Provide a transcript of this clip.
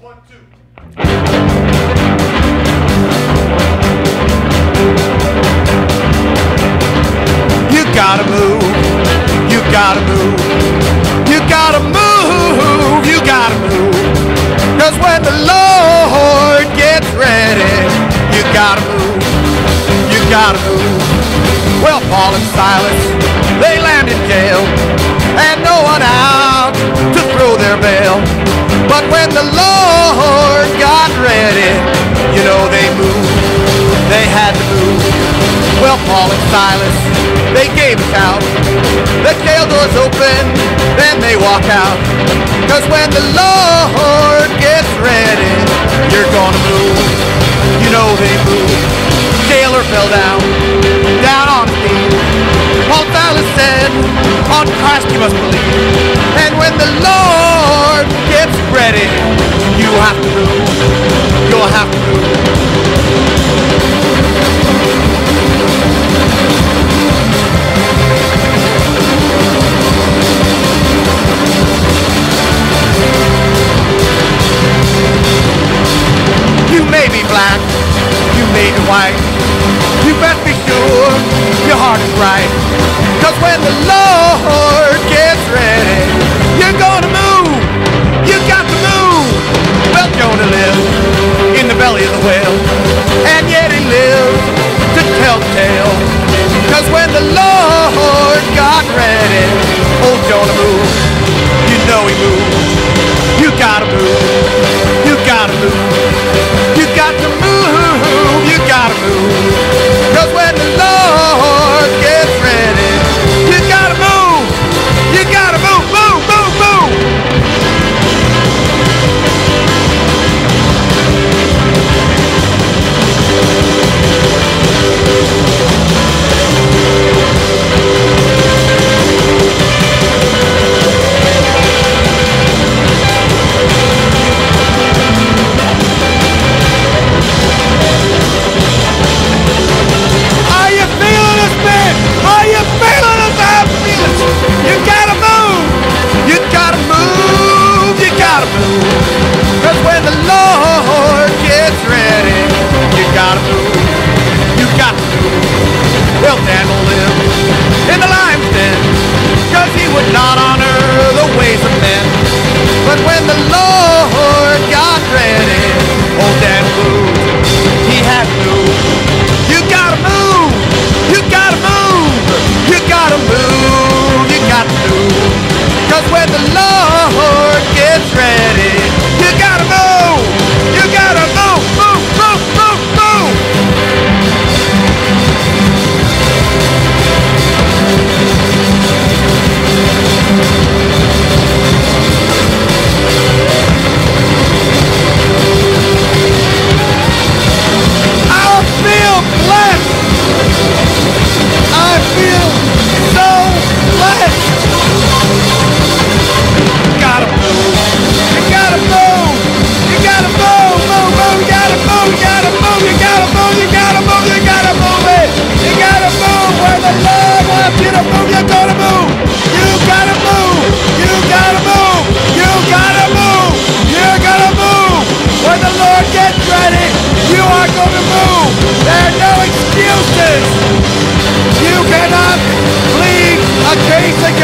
You gotta move, you gotta move, you gotta move, you gotta move. 'Cause when the Lord gets ready, you gotta move, you gotta move. Well, Paul and Silas, they land in jail, and no one out to throw their bail. But when the Lord got ready, you know they moved, they had to move. Well, Paul and Silas, they gave a shout, the jail doors open, then they walk out. 'Cause when the Lord gets ready, you're gonna move, you know they move. Jailer fell down on his knees. Paul and Silas said, on Christ you must believe. And when the Lord gets ready, you have to move, you'll have to move. You may be black, you may be white, you best be sure your heart is right. 'Cause when the Lord gets ready, you're gonna move, you got to move. Well, Jonah lived in the belly of the whale, and yet he lived to tell the tale. 'Cause when the Lord got ready, old Jonah moved, you know he moved. You gotta move, you gotta move, you got to move, you gotta move. 'Cause when the Lord gets ready, you gotta move, you gotta move, move, move, move. Well, Daniel lived in the lion's den, 'cause he would not honor the ways of men. But when the Lord got ready, old Daniel moved, he had to move. You gotta move, you gotta move, you gotta move, you got to move. 'Cause when the Lord gets ready, you gotta move, you gotta move, move, move, move, move. Case